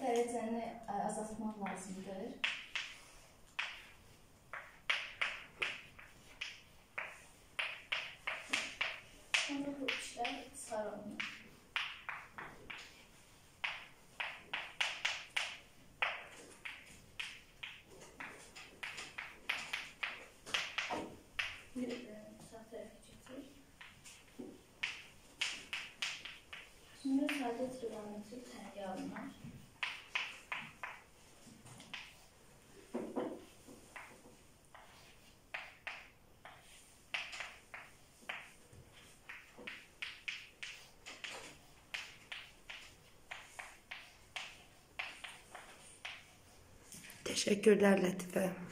dərəcəni azaltmaq lazımdır. Sonra bu işlər çıxar olunur. Sağ tərəfə keçir. Şimdi sadə trigonometrik təhlil alınır. Teşekkürler Latife.